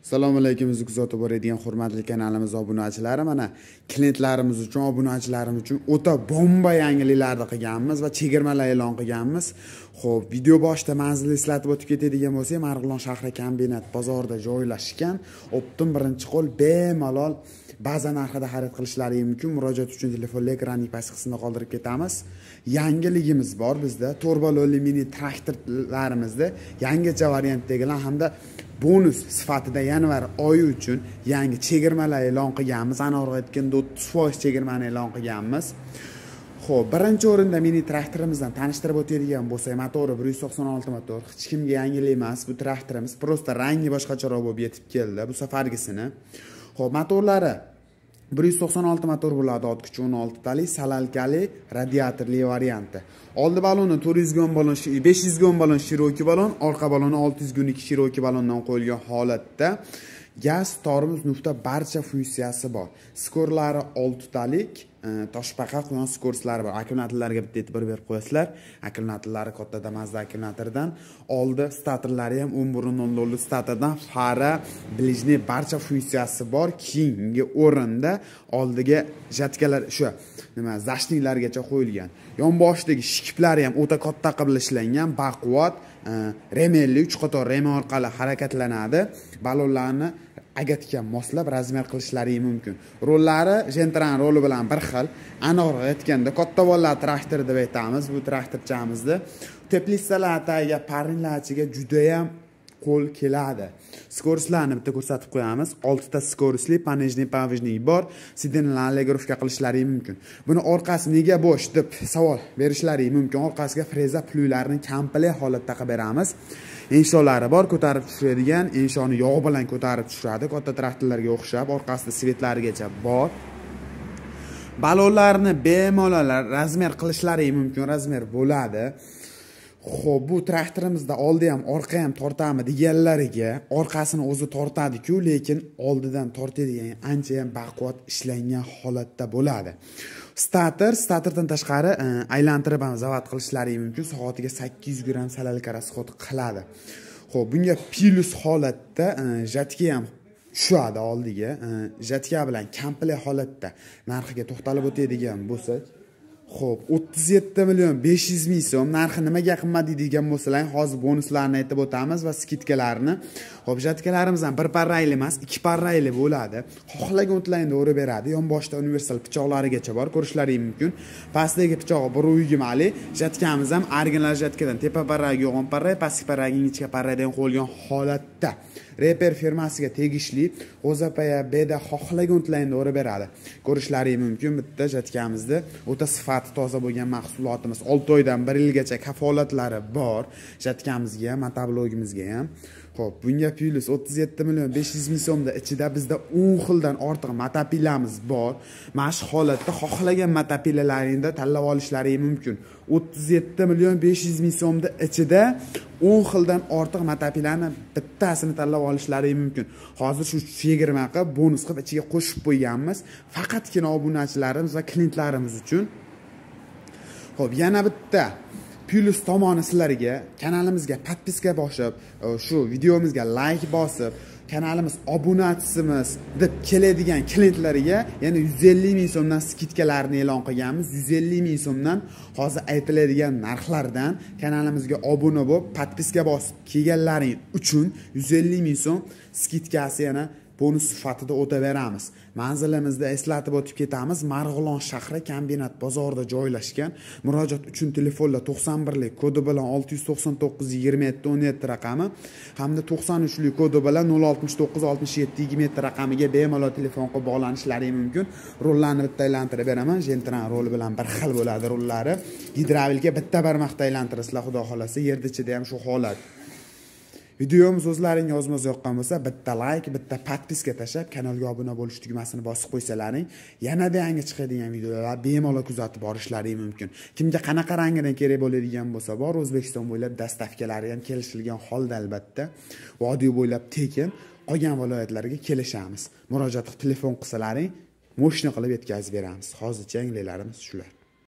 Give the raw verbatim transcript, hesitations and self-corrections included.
Assalomu alaykum, bizni kuzatib boradigan hurmatli kanalimiz obunachilari, mana klientlarimiz uchun, obunachilarimiz uchun o'ta bomba yangiliklarni qilganmiz va chegirmalar e'lon qilganmiz. Xo'p, video boshida manzilni eslatib o'tib ketadigan bo'lsak, Marg'ilon shahri kombinat bozorida joylashgan. Optim birinchi qo'l bemalol baza narxida xarid qilishlari mumkin. Murojaat uchun telefonli ekranning pastki qismida qoldirib ketamiz. Yangiligimiz bor bizda. To'rbaloli mini traktorlarimizda yangicha variantdagilar hamda bonus sifatida yanvar oyi uchun yangi chegirmalar e'lon qilganmiz. Aniqroq aytganda o'ttiz foiz chegirmani e'lon qilganmiz. Xo'p, birinchi o'rinda mini traktorimizdan tanishtirib o'tadigan bo'lsak, motori bir yuz to'qson olti motor. Hech kimga yangilik emas bu traktorimiz. Prosta rangi boshqacharoq bo'lib yetib keldi bu safargisini. Xo'p, motorlari bir yuz to'qson olti motor bo'ladi, ot kuchi o'n olti talik, salalkali, radiatorli varianti. Oldi baloni to'rt yuz ga o'n balon, besh yuz ga o'n balon shiroki balon, orqa baloni olti yuz ga o'n ikki shiroki balondan qo'yilgan holatda. Gaz, tormoz, nufta barcha funksiyasi bor. Skorlari olti talik, toshbaqa quyon skorslari bor. Akkumulyatorlarga bitta e'tibor berib qo'yasizlar. Akkumulyatorlari katta Mazda akkumulyatoridan, oldi statorlari ham o'n bir nol nol statordan, fara, blижний barcha funksiyasi bor. Keyingi o'rinda oldiga jatkalar shu nima zashniklargacha qo'yilgan. Yonboshdagi shikiflari ham o'ta katta qilib ishlangan, baquvvat, remelli uch qator remel orqali harakatlanadi. Balonlarni agatga moslab razmer qilishlari mumkin. Rollari Gentran roli bilan bir xil. Aniqroq aytganda katta bolalar traktor deb aytamiz. Bu traktorchamizda teplitsalaga, parrinlarchiga juda ham qo'l keladi. Skorslarni bitta ko'rsatib qo'yamiz. olti ta skorsli, panejniy, pavijniy bor. Sidinlarni allegrovka qilishlari mumkin. Buni orqasi nega bo'sh deb savol berishlari mumkin. Orqasiga freza plyularni komplet holatda qilib beramiz. Insholari bor, ko'tarib tushiradigan, inshoni yog' bilan ko'tarib tushiradi. Katta traktorlarga o'xshab, orqasida svetlarigacha bor. Balonlarni bemalol razmer qilishlari mumkin, razmer bo'ladi. Xo'p, bu traktorimizda oldi ham, orqa ham tortami deganlariga, orqasini o'zi tortadi-ku, lekin oldidan tortadigan ancha ham baquvvat ishlangan holatda bo'ladi. Stator, statordan tashqari aylantirib ham zavat qilishlari mumkin. Soatiga sakkiz yuz gramm salalka rasxod qiladi. Xo'p, bunga plus holatda jatka ham tushadi oldiga. Jatka bilan komplet holatda narxiga to'xtalib o'tadigan bo'lsak, xo'p, o'ttiz yetti million besh yuz ming so'm. Narxi nimaga qimmat deydigan bo'lsalar, hozir bonuslarni aytib o'tamiz va skidkalarni. Xo'p, jatkalarimiz ham bir parrayli emas, ikki parrayli bo'ladi. Xohlagan o'tlayni o'rib beradi. Yonboshda universal pichoqlarigacha bor, ko'rishlari mumkin. Pastdagi pichog'i bir yigirmali. Jatkamiz ham original jatkadan tepa parragi yo'g'on parray, pastki parragi ingichka parraydan qo'yilgan holatda. Reper firmasiga tegishli O'zapaya beda xohlagan o'tlayni o'rib beradi. Ko'rishlari mumkin. Bitta jatkamizda o'ta sifati toza bo'lgan mahsulotimiz olti oydan bir yilgacha kafolatlari bor. Jatkamizga ham, motoblogimizga ham. Xo'p, bunga plus o'ttiz yetti million besh yuz ming so'mda ichida bizda o'n xildan ortiq motopilamiz bor. Mana shu holatda xohlagan motopilalaringda tanlab olishlari mumkin. o'ttiz yetti million besh yuz ming so'mda ichida o'n xildan ortiq motopilani bittasini tanlab olishlari mumkin. Hozir shu chegirma qilib, bonus qilib ichiga qo'shib qo'yganmiz. Faqatgina obunachilarimiz va klientlarimiz uchun. Xo'p, yana bitta plus tomoni sizlarga, kanalimizga podpiska bosib, shu videomizga like bosib, kanalimiz obunachisimiz deb keladigan klientlarga yana yuz ellik ming so'mdan skidkalarni e'lon qilganmiz. yuz ellik ming so'mdan hozir aytiladigan narxlardan kanalimizga obuna bo'lib, podpiska bosib kelganlaring uchun yuz ellik ming so'm skidkasi yana bonus sifatida o'taveramiz. Manzilimizda eslatib o'tib ketamiz. Marg'ilon shahri kombinat bozorida joylashgan. Murojaat uchun telefonlar to'qson birlik kodi bilan olti yuz to'qson to'qqiz yigirma yetti o'n yetti raqami hamda to'qson uchlik kodi bilan nol oltmish to'qqiz oltmish yetti yigirma yetti raqamiga bemalol telefon qilib bog'lanishlari mumkin. Rollarni bitta aylantirib beraman. Gentran roli bilan bir xil bo'ladi rollari. Gidravlika bitta barmoqda aylantirasizlar, xudo xolasa. Yerda ichida ham shu holat. Videomiz o'zlaringizga yozmoz yoqqan bo'lsa, bitta like, bitta podpiska tashlab, kanalga obuna bo'lish tugmasini bosib qo'ysalaring, yanada yangi chiqadigan videolar bemalol kuzatib borishlari mumkin. Kimga qanaqa rangidan kerak bo'ladigan bo'lsa, bor O'zbekiston bo'ylab dastavkalari ham kelishilgan holda albatta. Vodiy bo'ylab tekin, qolgan viloyatlarga kelishamiz. Murojaat qilib telefon qilsalaring, moshina qilib yetkazib beramiz. Hozircha yangiliklarimiz shular.